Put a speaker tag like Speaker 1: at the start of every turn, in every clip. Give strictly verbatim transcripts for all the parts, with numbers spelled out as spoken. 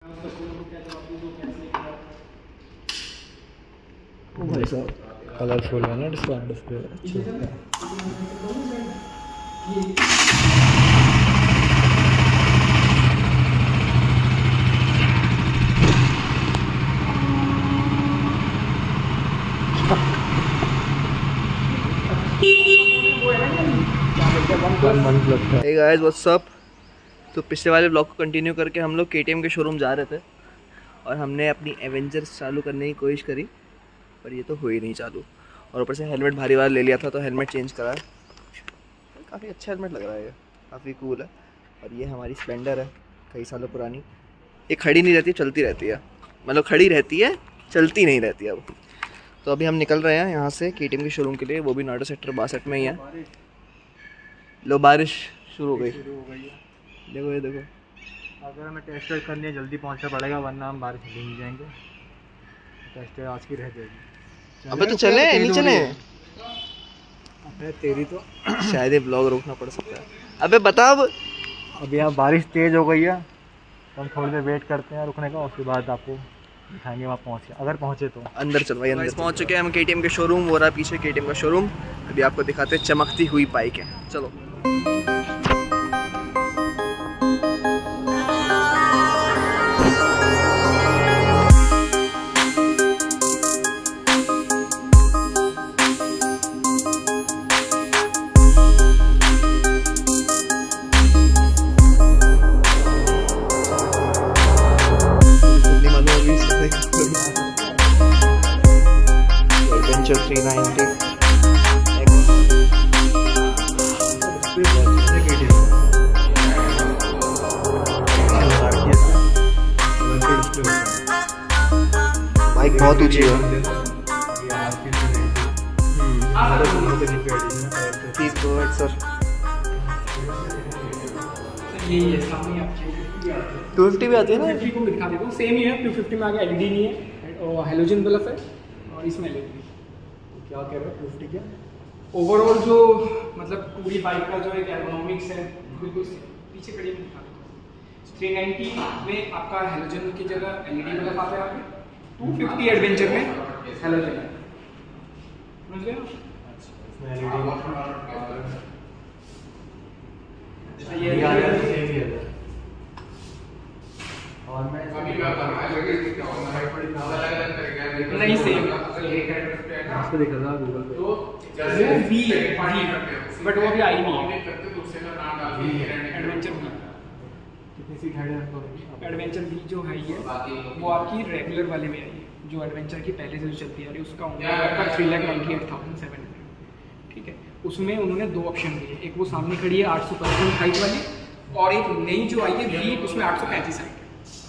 Speaker 1: भाई साहब कलरफुल है ना display display
Speaker 2: Hey guys, what's up? तो पिछले वाले ब्लॉग को कंटिन्यू करके हम लोग के टी एम के शोरूम जा रहे थे और हमने अपनी एवेंजर्स चालू करने की कोशिश करी पर ये तो हो ही नहीं चालू। और ऊपर से हेलमेट भारी वाला ले लिया था तो हेलमेट चेंज करा है। काफ़ी अच्छा हेलमेट लग रहा है, ये काफ़ी कूल है। और ये हमारी स्प्लेंडर है, कई सालों पुरानी। ये खड़ी नहीं रहती, चलती रहती है, मतलब खड़ी रहती है, चलती नहीं रहती अब। तो अभी हम निकल रहे हैं यहाँ से के टी एम के शोरूम के लिए, वो भी नोएडा सेक्टर बासठ में ही है। लो बारिश शुरू हो गई, देखो ये देखो।
Speaker 1: अगर हमें टेस्ट करनी है जल्दी पहुंचना पड़ेगा वरना हम बारिश में भीग जाएंगे। टेस्ट आज की रह जाएगी।
Speaker 2: अबे तो चले नहीं चले?
Speaker 1: अबे तेरी तो
Speaker 2: शायद ये ब्लॉग रोकना पड़ सकता है। अबे बता अब।
Speaker 1: अभी यहाँ बारिश तेज हो गई है तो हम थोड़ी देर वेट करते हैं रुकने का, उसके बाद आपको दिखाएंगे वहाँ पहुँचे, अगर पहुँचे तो।
Speaker 2: अंदर चल भाई, अंदर पहुँच चुके हैं हम के टी एम के शोरूम। वो रहा पीछे के टी एम का शोरूम। अभी आपको दिखाते हैं चमकती हुई बाइकें, चलो। एडवेंचर थ्री नाइंटी बाइक बहुत ऊंची है। टू फिफ्टी भी आती है ना?
Speaker 3: फिफ्टी को दिखा देता हूँ, सेम ही है। टू फिफ्टी में आगे एल ई डी नहीं है और हेलोजन बल्ब है और इसमें एल ई डी।
Speaker 1: क्या कह रहे हो टू फिफ्टी क्या?
Speaker 3: ओवरऑल जो मतलब पूरी बाइक का जो एक एर्गोनॉमिक्स है बिल्कुल पीछे खड़ी में दिखा देता हूँ। थ्री नाइंटी में आपका हेलोजन की जगह एल ई डी बल्ब आता है आपके। टू फिफ्टी एडवेंचर में हेलोजन है, समझ गए ना? नहीं सेम
Speaker 1: इसको देखा था गूगल पे
Speaker 3: वो वी है बट वो भी आई नहीं है। एडवेंचर वी
Speaker 1: कितनी सीट है आपको?
Speaker 3: एडवेंचर वी जो है ये वो आपकी रेगुलर वाले में आई है, जो एडवेंचर की पहले से जो चलती आ रही है उसका उनका three lakh ninety eight thousand seven hundred. ठीक है, उसमें उन्होंने दो ऑप्शन दिए, एक वो सामने खड़ी है आठ सौ पचपन हाइट वाली और एक नई जो आई है वी, उसमें आठ सौ पैंतीस हाइट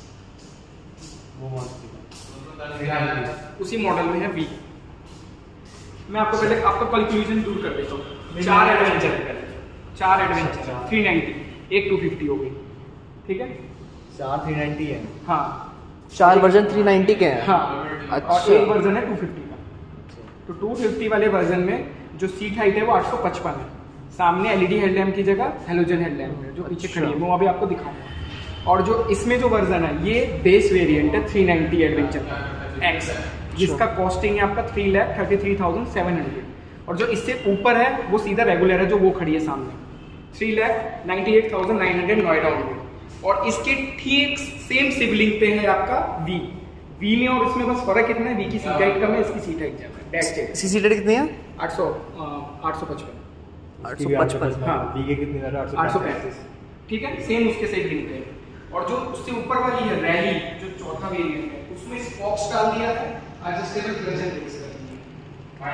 Speaker 3: है, उसी मॉडल में है वी। मैं आपको पहले आपका कंक्लूजन दूर कर देता हूँ। चार एडवेंचर है पहले, चार एडवेंचर थ्री नाइंटी, एक टू फिफ्टी हो गई। ठीक है,
Speaker 1: चार थ्री नाइंटी है।
Speaker 3: हाँ,
Speaker 2: चार वर्जन थ्री नाइंटी के हैं।
Speaker 3: हाँ,
Speaker 2: अच्छा।
Speaker 3: और एक वर्जन है टू फिफ्टी का। तो टू फिफ्टी वाले वर्जन में जो सीट हाइट है वो आठ सौ पचपन है, सामने एलईडी हेडलैम्प की जगह हेलोजन हेडलैम्प है जो पीछे खड़ी है, मैं अभी आपको दिखाऊंगा। और जो इसमें जो वर्जन है ये बेस वेरिएंट है थ्री नाइंटी एडवेंचर का एक्स, जिसका कॉस्टिंग है आपका three lakh thirty three thousand seven hundred. और जो इससे ऊपर है वो सीधा रेगुलर है जो वो खड़ी है सामने, three lakh ninety eight thousand nine hundred Noida में। और इसके ठीक सेम सिबलिंग पे है आपका वी। वी में और इसमें बस फर्क कितना है, वी की सीट हाइट कम है, इसकी सीट हाइट ज्यादा है। डेट चेक
Speaker 2: सी सीट कितनी है?
Speaker 3: आठ सौ आठ सौ पचपन
Speaker 2: आठ सौ पचपन।
Speaker 3: हाँ,
Speaker 1: वी के कितनी है?
Speaker 3: आठ सौ पैंतीस। ठीक है, सेम उसके से लिंक है। और जो उससे ऊपर वाली है रैली जो चौथा वेरिएंट है उसमें स्पॉक्स डाल दिया है, एडजस्टेबल क्लच ब्रेक्स कर दिए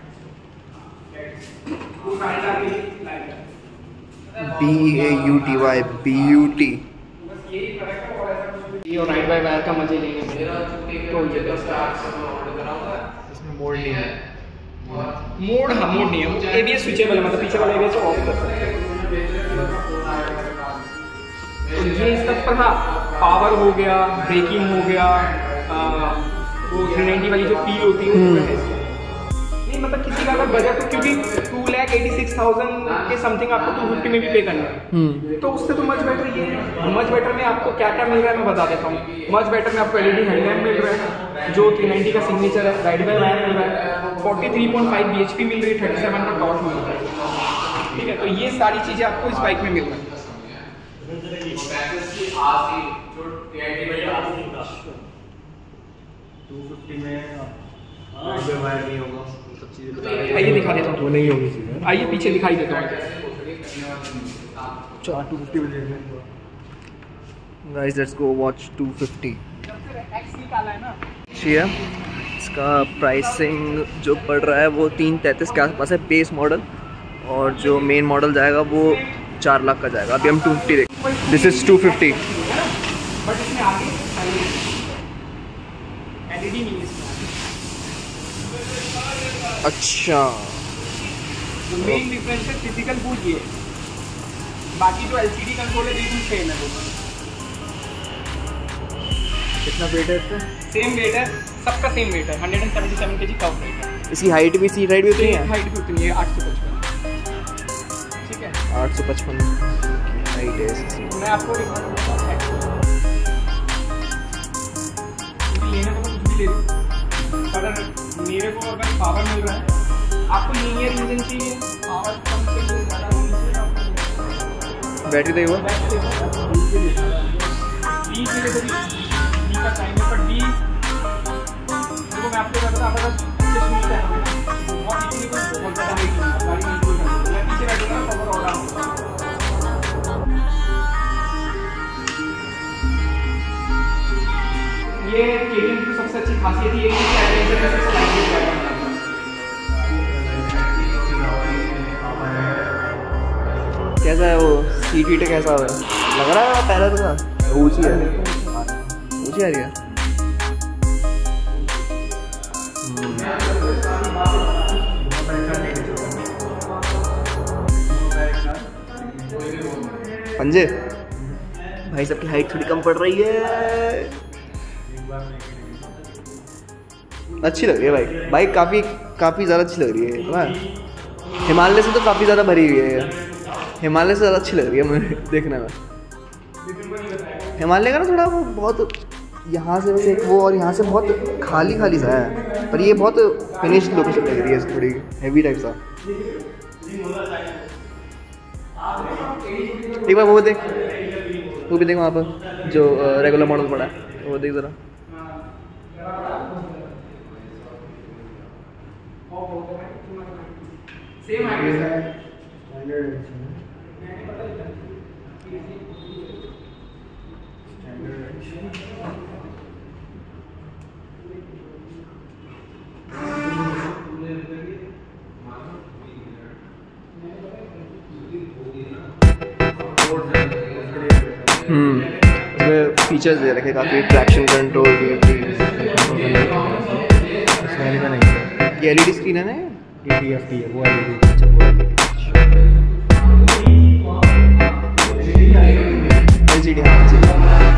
Speaker 3: हैं। वो साइड आके लाइट है
Speaker 2: B A U T Y beauty.
Speaker 3: बस यही फर्क है और ऐसा कुछ ये और राइड बाय वायर का मजे लेंगे। तो ये
Speaker 1: इसमें मोड नहीं है।
Speaker 3: मोड हाँ मोड नहीं है, एबीएस स्विचेबल है, मतलब पीछे वाला एबीएस ऑफ कर सकते हैं। तो ये इसका ऊपर हाँ पावर हो गया, ब्रेकिंग हो गया, आ, वो थ्री नाइंटी वाली जो फील होती है वो है। नहीं मतलब किसी का अगर बजट, क्योंकि two lakh eighty six thousand के समथिंग आपको टू फिफ्टी में भी पे करना है। तो उससे तो मच बेटर ये है। मच बेटर में आपको क्या क्या मिल रहा है मैं बता देता हूँ। मच बेटर में आपको एलईडी हेडलैम्प मिल रहा है जो थ्री नाइंटी का सिग्नेचर है, राइड बाय वायर मिल रहा है, forty three point five BHP मिल रही है, थर्टी सेवन का टॉर्क मिल रहा है। ठीक है, तो ये सारी चीज़ें आपको इस बाइक में मिल रही है।
Speaker 1: टू फिफ्टी में राइड बाय वायर नहीं होगा, सब चीज़ें
Speaker 3: आइए दिखा देता हूँ।
Speaker 1: वो नहीं होगी चीज़ें।
Speaker 3: आइए पीछे दिखाई देता हूँ।
Speaker 1: चलो टू फिफ्टी में देख लें।
Speaker 2: Guys let's go watch two fifty.
Speaker 3: X निकाला है ना,
Speaker 2: शिया इसका प्राइसिंग जो पड़ रहा है वो तीन तैंतीस के आसपास है बेस मॉडल, और जो मेन मॉडल जाएगा वो चार लाख का जाएगा। अभी हम टू फिफ्टी देखें। This is two fifty.
Speaker 3: But इसमें आगे एलईडी नहीं है इसमें।
Speaker 2: अच्छा,
Speaker 3: जो मेन डिफरेंस है फिजिकल बूट ये, बाकी जो एलसीडी कंट्रोल है बिल्कुल सेम है। वो
Speaker 1: कितना वेट है इसका?
Speaker 3: सेम वेट है, सबका सेम वेट है, वन सेवेंटी सेवन केजी का वेट है।
Speaker 2: इसकी हाइट भी सीट हाइट भी उतनी है?
Speaker 3: हाइट भी उतनी है, आठ सौ पचपन। ठीक है,
Speaker 2: आठ सौ पचपन हाइट है इसकी।
Speaker 3: मैं आपको दिखाऊंगा। लेने को कुछ भी ले लूँ, अगर मेरे को अगर पावर मिल रहा है, आपको लीनियर इंजन चाहिए, पावर कम चाहिए, ज़्यादा नहीं चाहिए।
Speaker 2: बैटरी देखो,
Speaker 3: बैटरी देखो, बीस के लिए तो बीस का टाइम है, पर बीस देखो मैं आपको बता रहा था जस्ट मिलता है बहुत इजीली, बहुत ज़्यादा नहीं चलता गाड़ी में। कोई मैं पीछे बैठूंगा पावर और डाउन होगा। ये केटीएम की सबसे अच्छी खासियत ये है कि एडवेंचर में सबसे लाइट वेट गाड़ी है।
Speaker 2: कैसा है वो सीट वीट कैसा है? लग रहा है पैरर का ऊंची है, ऊंची आ रही है। पंजे भाई सबकी हाइट थोड़ी कम पड़ रही है। अच्छी लग रही है बाइक, बाइक काफ़ी काफ़ी ज़्यादा अच्छी लग रही है ना। हिमालय से तो काफ़ी ज़्यादा भरी हुई है, हिमालय से ज़्यादा अच्छी लग रही है मुझे देखने में। हिमालय का ना थोड़ा वो बहुत यहाँ से वैसे एक वो और यहाँ से बहुत खाली खाली सा है, पर ये बहुत फिनिश्ड लोकेशन लग रही है, थोड़ी हैवी टाइप सा। एक बार वो देख, वो भी देख वहाँ पर जो रेगुलर मॉडल पड़ा है, वो देख ज़रा।
Speaker 3: सेम है
Speaker 2: हम्म इसमें फीचर्स दे रखे काफ़ी, ट्रैक्शन कंट्रोल भी।
Speaker 1: इसमें नहीं है,
Speaker 2: ये एलईडी स्क्रीन है ना,
Speaker 1: ये टी एफ टी है वो एलईडी। अच्छा वो
Speaker 2: एलसीडी, हाँ एलसीडी।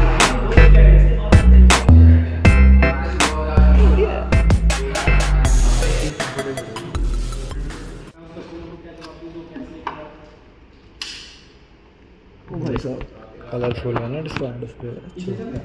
Speaker 2: भाई साहब
Speaker 1: कलरफुल है ना डिस्प्ले डिस्प्ले अच्छा।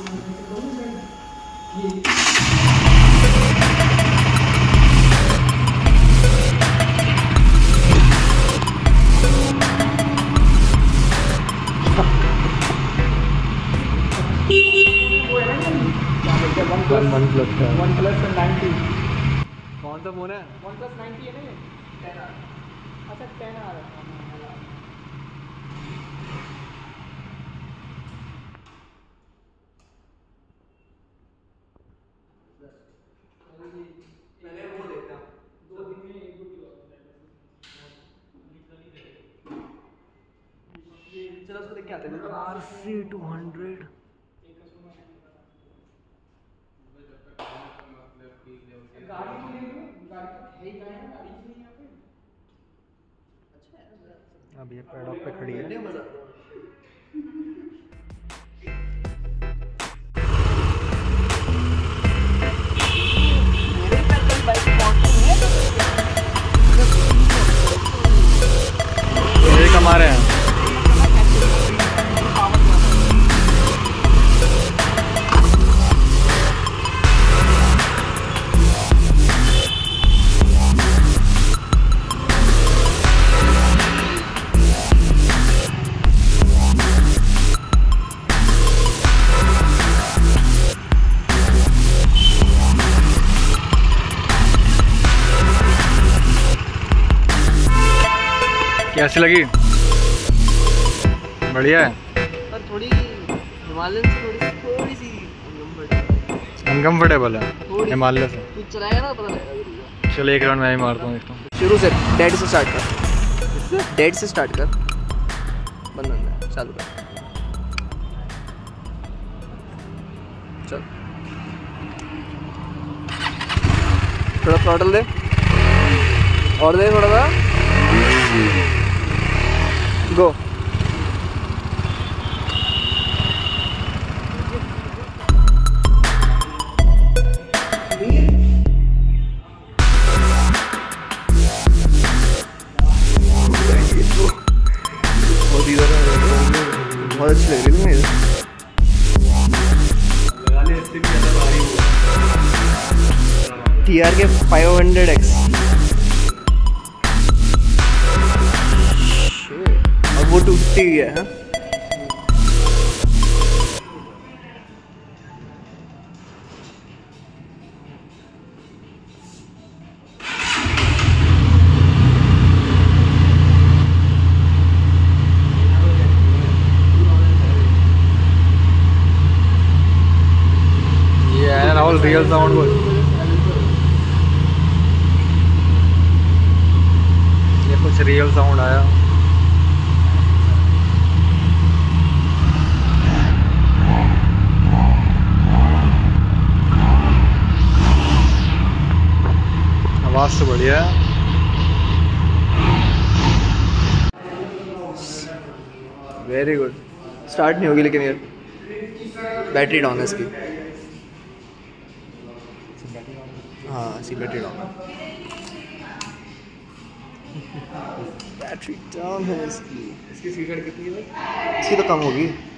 Speaker 1: वन वन प्लस का
Speaker 3: वन प्लस नाइन्टी।
Speaker 1: कौन सा फोन है?
Speaker 3: वन प्लस नाइन्टी है ना ये? टेन आ अच्छा टेन आ रहा है।
Speaker 2: चलो उसको देख के आते हैं।
Speaker 1: आर सी टू हंड्रेड
Speaker 3: गाड़ी तो नहीं है, गाड़ी तो है ही कहाँ है, गाड़ी ही नहीं है यहाँ पे।
Speaker 1: अभी ये पैडॉक पे खड़ी है। कैसी लगी? बढ़िया है।
Speaker 2: पर थोड़ी हिमालयन से थोड़ी थोड़ी सी
Speaker 1: अनकम्फर्टेबल है हिमालय से।
Speaker 2: तू चलाएगा ना पता लगेगा।
Speaker 1: चलो एक राउंड मैं ही मारता हूँ, देखता हूँ।
Speaker 2: शुरू से डेड से स्टार्ट कर, डेड से स्टार्ट कर, बंद बंद चालू कर, चल थोड़ा थ्रॉटल दे और दे थोड़ा सा, गो। बहुत अच्छी लग रही है मुझे। T R K five hundred X और वो टू फिफ्टी है। हाँ
Speaker 1: राहुल रियल साउंड बोल। ये कुछ रियल साउंड आया। आवाज तो बढ़िया है।
Speaker 2: Very good. स्टार्ट नहीं होगी लेकिन यार बैटरी डाउन है इसकी। हाँ इसकी बैटरी डाउन है, बैटरी डाउन है इसकी।
Speaker 3: इसकी स्पीड कितनी है?
Speaker 2: इसकी तो कम होगी।